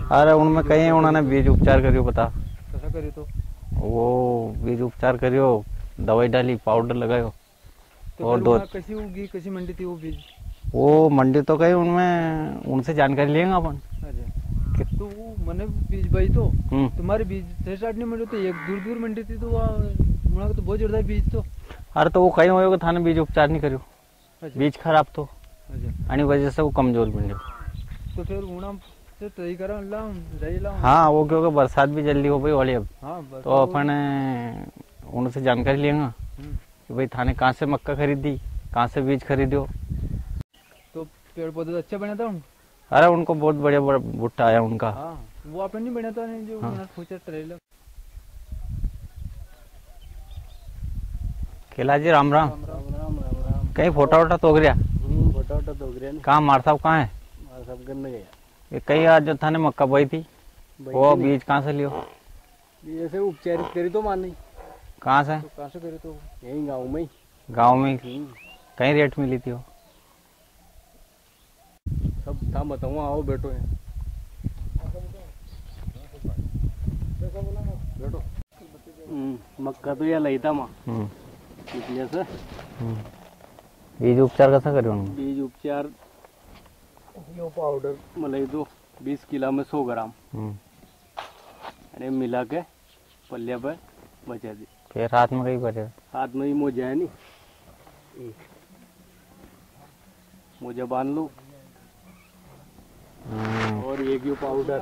अरे उनमें कहीं उन्होंने बीज उपचार करियो पता कैसा करी तो वो बीज उपचार करियो दवाई डाली पाउडर लगायो तो और फिर दो वहाँ कैसी उगी कैसी मंडी थी वो बीज। वो मंडी तो कहीं उनमें उनसे जानकारी लेंगे अपन। अच्छा तो वो मैंने बीज भाई तो तुम्हारे बीज थे स्टार्ट नहीं मंडी तो एक दूर दूर मंडी थी तो वहाँ तो बहुत जोरदार बीज तो। अरे तो वो कहीं होगा थाने बीज उपचार नहीं करियो। अच्छा बीज खराब तो अच्छा आणि वजह से वो कमजोर बन गया। तो फिर उना से तय करा लाऊं रही लाऊं। हाँ वो क्योंकि बरसात भी जल्दी हो गई वाली अब हाँ तो अपन उनसे जानकारी लेंगे कि भाई थाने कहाँ से मक्का खरीदी कहाँ से बीज खरीदो। तो पेड़ पौधे तो अच्छे बने थे उन। अरे उनको बहुत बढ़िया भुट्टा आया उनका। हाँ वो आपने नहीं बना था नहीं जो हाँ। पूछा ट्रेलर। केला जी राम राम। कहीं फोटा वोटा तो गया फोटा वोटा तो गया कहाँ मार साहब कहाँ है सब करने गया। ये कहीं आज जो थाने मक्का बोई थी वो बीज कहाँ से लियो। ऐसे उपचारित करी तो मान नहीं। कहाँ से तो कहाँ से करी तो यही गाँव में कहीं रेट मिली थी वो सब था बताऊँ आओ बैठो है बैठो। मक्का तो यह लई था माँ इसलिए से बीज उपचार कैसा करियो बीज उपचार यो पाउडर मलाई दो 20 किलो में 100 ग्राम अरे मिला के पल्ले पे बचा दी। फिर हाथ में कहीं बचे हाथ में ही मोजा है नहीं मोजा बांध लो और एक यो पाउडर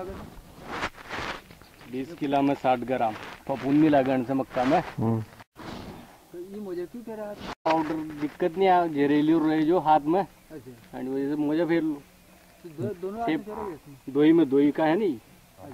20 किलो में 60 ग्राम फफूंदी लगन से मक्का में। तो ये मोजा क्यों कह रहा है पाउडर दिक्कत नहीं आ जहरीली रहे जो हाथ में। अच्छा वजह से मोजा फेर लो दोनों दो ही में दो ही का है नहीं।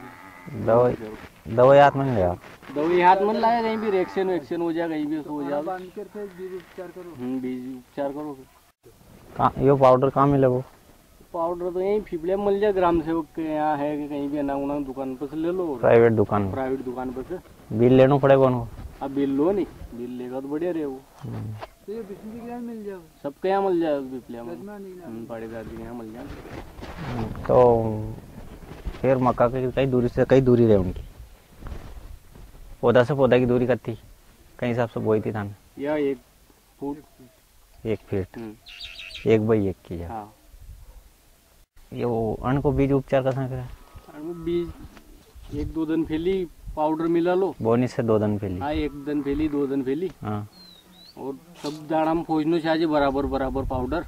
दवाई हाथ में नहीं लगा दवाई हाथ में लाया कहीं भी रिएक्शन वेक्शन हो जाए कहीं भी हो जाए बीज उपचार करो बीज उपचार करो। यो पाउडर कहाँ मिले वो पाउडर तो यहीं फिपले में मिल जाए ग्राम सेवक के यहाँ है कि कहीं भी अना दुकान पर से ले लो प्राइवेट दुकान पर से बिल लेना पड़ेगा उनको। अब बिल लो नहीं बिल लेगा तो बढ़िया रहे वो तो ये बिस्मिल के यहाँ मिल जाए सबके यहाँ मिल जाए पिपलिया में बड़े दादी के यहाँ मिल जाए। तो फिर मक्का की कई दूरी रहे उनकी पौधा से पौधा की दूरी करती कई हिसाब से बोई थी थाने या 1 फुट 1 फीट 1 बाई 1 की। हाँ ये वो अन्न को बीज उपचार कैसा करा बीज 1-2 दिन फैली पाउडर मिला लो बोनी से 2 दिन फैली। हाँ 1 दिन फैली 2 दिन फैली। हाँ और सब दाड़ा में खोजनो चाहिए बराबर बराबर पाउडर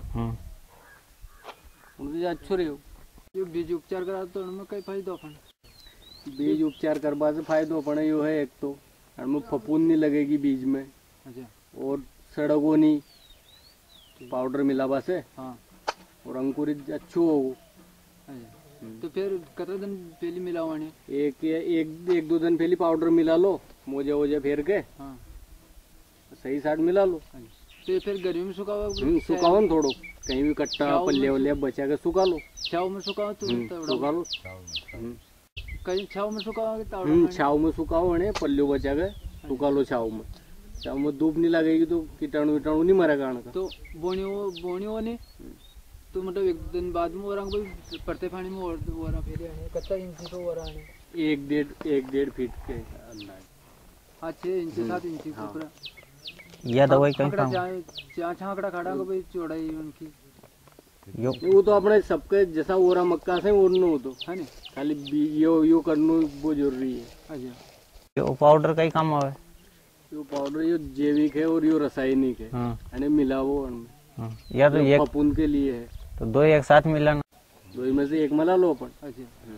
उनसे अच्छो रहे हो। ये बीज उपचार करा तो उनमें कई फायदा अपन बीज उपचार करवा से फायदा अपन यो है एक तो उनमें फफूंद नहीं लगेगी बीज में। अच्छा और सड़गो नहीं पाउडर मिलावा से। हाँ और अंकुरित अच्छो हो। तो फिर कितने दिन पहले मिलावाने एक 2 दिन पहले पाउडर मिला लो मोजे वोजे फेर के। हाँ सही साथ मिला लो तो फिर गर्मी में सुखाओ न थोड़ो कहीं भी कट्टा पल्ले वल्ले बचा के सुखा लो छाव में सुखाओ तो सुखा लो कहीं छाव में सुखाओ छाव में सुखाओ पल्ले बचा के सुखा लो छाव में धूप नहीं लगेगी तो कीटाणु वीटाणु नहीं मरेगा तो बोनी नहीं तो मतलब 1 दिन बाद में और पड़ते पानी में और फिर कितना इंच तो और 1.5 फीट के अंदर। हाँ 6 इंच 7 इंच पूरा यह दवाई कहीं छाकड़ा खड़ा को भाई चौड़ाई उनकी वो तो अपने सबके जैसा ओरा मक्का से ओरनो हो तो है नहीं खाली यो करनो वो जरूरी है। अच्छा यो पाउडर कई काम आवे यो पाउडर यो जैविक है और यो रासायनिक है। हाँ मिलावो या तो ये फफूंद के लिए है तो 2 एक साथ मिलाना 2 में से 1 मिला लो अपन। अच्छा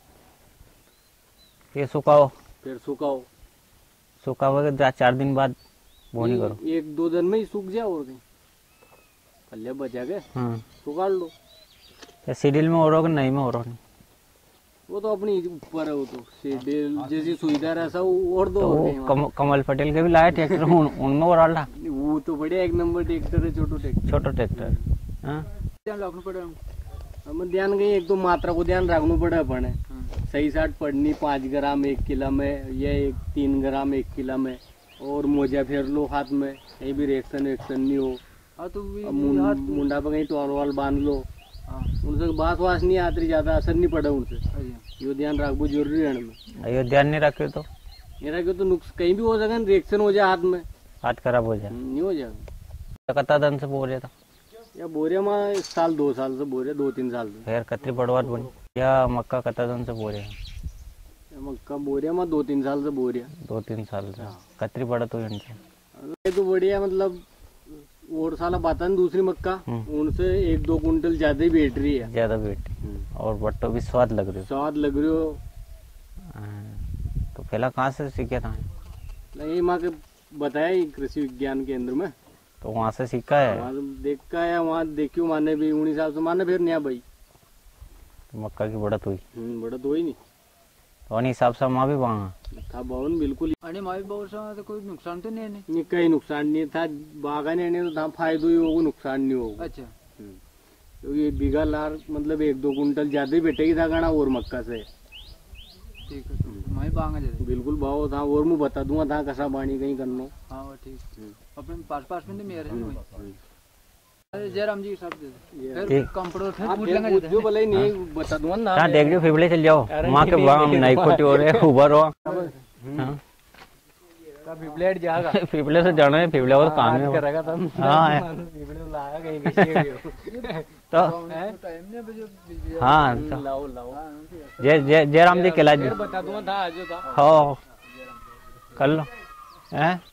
ये सुखाओ फिर सुखाओगे 4 दिन बाद बोनी करो 1-2 दिन में ही सूख जाए और कहीं पल्ले बचा के सुखा लो। या सीडिल में हो रहा नहीं में हो रहा वो तो अपनी ऊपर है वो तो सीडिल जैसी सुविधा ऐसा और दो तो कमल पटेल के भी लाए ट्रैक्टर उनमें हो रहा वो तो बढ़िया 1 नंबर ट्रैक्टर है छोटो ट्रैक्टर। ध्यान रखना पड़ेगा हमें ध्यान गई एक तो मात्रा को ध्यान रखना पड़े अपन सही साठ पड़नी 5 ग्राम 1 किलो में या 3 ग्राम 1 किलो में और मोजा फेर लो हाथ में कहीं भी रिएक्शन नहीं हो। हाँ तो मुंडा पे कहीं टॉल वाल बांध लो उनसे बात वास नहीं आती, ज्यादा असर नहीं पड़ा उनसे। यो ध्यान रखबो जरूरी है में। अयो ध्यान नहीं रखे तो नहीं रखे तो नुक्स कहीं भी हो सके, रिएक्शन हो जाए हाथ में, हाथ खराब हो जाए। नहीं हो जाएगा। कता दिन से बोल रहा था या बोरिया में 1 साल 2 साल से बोरिया, 2-3 साल से। फिर कतरी बड़वार बनी या मक्का कता दिन से बोल रहे हैं? मक्का बोरिया में 2-3 साल से बोरिया। 2-3 साल से कतरी बड़ा तो इनसे ये तो बढ़िया, मतलब और साला बाता नहीं दूसरी मक्का, उनसे 1-2 कुंटल ज्यादा ही बैठ रही है, ज्यादा बेटी और बट्टो भी स्वाद लग रही हो। स्वाद लग रही हो। तो पहला कहाँ से सीखा था? नहीं, माँ के बताया ही कृषि विज्ञान केंद्र में, तो वहाँ से सीखा है? वहाँ देख का है, वहाँ देखियो माने भी 19 साल से माने फिर नया भाई। तो मक्का की बढ़त हुई? बड़ा तो ही नहीं तो उन हिसाब से माँ भी वहाँ था बावन बिल्कुल। आणि मावी बाबा तो कोई नुकसान तो नहीं है? नहीं, कहीं नुकसान नहीं था, बागा नहीं तो था फायदा ही होगा, नुकसान नहीं होगा। अच्छा, तो ये बीघा लार मतलब 1-2 कुंटल ज्यादा ही बैठेगी था गाना और मक्का से। ठीक है, तो मावी बांगा जाते बिल्कुल भाव था, और मैं बता दूंगा था कसा पानी कहीं करना। हाँ वो ठीक, अपने पास में तो मेरे है नहीं। अरे जयराम जी साहब दे फिर कंप्यूटर फिर पूछ लेंगे जो भले नहीं बता दूंगा ना। हाँ देख लियो, फिबले चल जाओ माँ के वहाँ नहीं खोटी हो रहे उबर हो। फिबलेट जाएगा, फिबले से जाना है, फिबले और काम है करेगा तब। हाँ फिबले लाया कहीं तो टाइम ने बजे। हाँ लाओ लाओ, जयराम जी खिला जी बता दूंगा था आज था। हो कर लो हैं।